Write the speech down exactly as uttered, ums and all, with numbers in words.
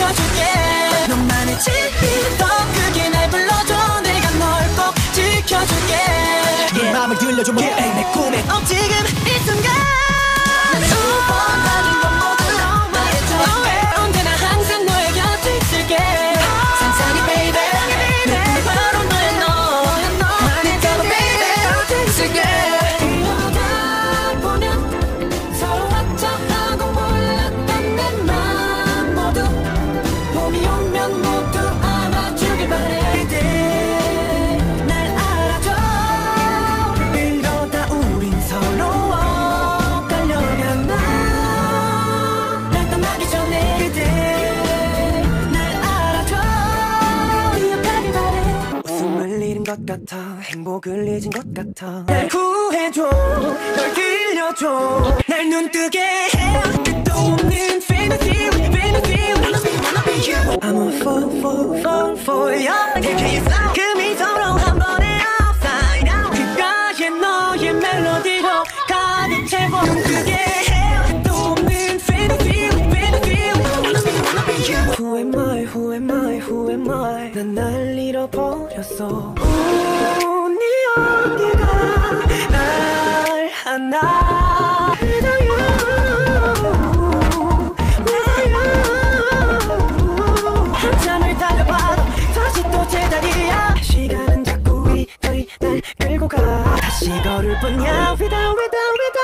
지켜줄게. 너만의 집이 더 크게 날 불러줘. 내가 널 꼭 지켜줄게. 네 맘을 들려줘 뭐 yeah. 내 꿈에 어 지금 이 순간 난 두 번 하는 건 모두 말해줘. oh, 언제나 항상 너의 곁에 있을게. 산산이 baby 내 꿈이 바로 너야 너. 말해줘 baby 곁에 있을게. 이러다 보면 서로 어쩌하고 몰랐던 내 맘 모두 봄이 오면 모두 알아주길 바래. 것 같아 행복을 잊은 것 같아. 날 구해줘 널 들려줘 날 눈뜨게 해. 끝도 없는 fantasy fantasy wanna be wanna be you. I'm a fall fall fall for you. 그 미소로 한 번에 upside down 귓가에 너의 멜로디로 가득 채워 눈뜨게 해. 끝도 없는 fantasy fantasy wanna be wanna be you. Who am I who am I who am I 난 날 잃어버렸어. 네 어디가 날 하나 해줘요. 한참을 달려봐도 다시 또 제자리야. 시간은 자꾸 이리 날 끌고 가. 다시 걸을 뿐이야 without without without